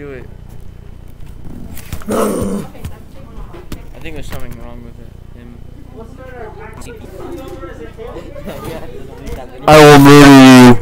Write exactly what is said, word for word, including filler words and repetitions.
do it. I think there's something wrong with it. Him. I will murder you.